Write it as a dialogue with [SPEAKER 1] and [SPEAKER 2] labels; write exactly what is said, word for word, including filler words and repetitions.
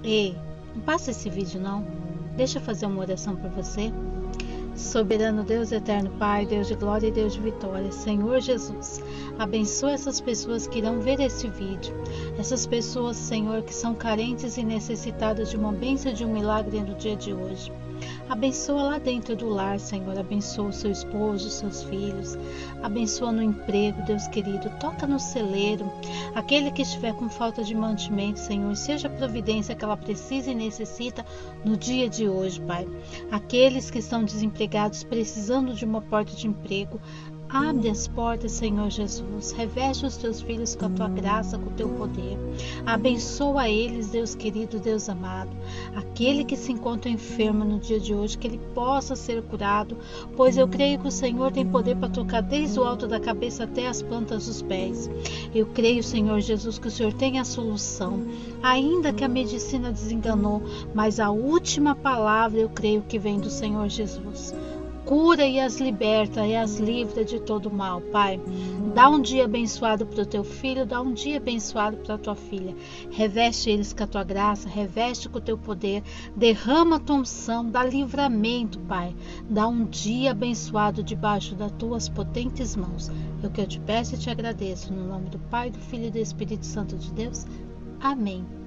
[SPEAKER 1] Ei, não passa esse vídeo não. Deixa eu fazer uma oração por você. Soberano Deus, eterno Pai, Deus de glória e Deus de vitória, Senhor Jesus, abençoa essas pessoas que irão ver esse vídeo, essas pessoas, Senhor, que são carentes e necessitadas de uma bênção e de um milagre no dia de hoje. Abençoa lá dentro do lar, Senhor, abençoa o seu esposo, os seus filhos, abençoa no emprego, Deus querido, toca no celeiro, aquele que estiver com falta de mantimento, Senhor, seja a providência que ela precisa e necessita no dia de hoje, Pai. Aqueles que estão desempregados, precisando de uma porta de emprego, abre as portas, Senhor Jesus, reveste os teus filhos com a tua graça, com o teu poder, abençoa eles, Deus querido, Deus amado, aquele que se encontra enfermo no dia de hoje, que ele possa ser curado, pois eu creio que o Senhor tem poder para tocar desde o alto da cabeça até as plantas dos pés. Eu creio, Senhor Jesus, que o Senhor tem a solução, ainda que a medicina desenganou, mas a última palavra eu creio que vem do Senhor Jesus. Cura e as liberta e as livra de todo mal, Pai. Dá um dia abençoado para o teu filho, dá um dia abençoado para a tua filha. Reveste eles com a tua graça, reveste com o teu poder, derrama a tua unção, dá livramento, Pai. Dá um dia abençoado debaixo das tuas potentes mãos. É o que eu te peço e te agradeço, no nome do Pai, do Filho e do Espírito Santo de Deus. Amém.